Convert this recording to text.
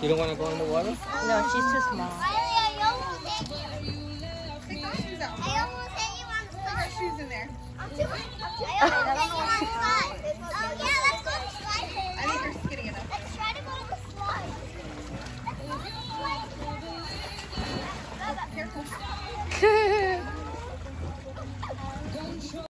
You don't want to go in the water? No, she's too small. Take those shoes out. Put your shoes in there.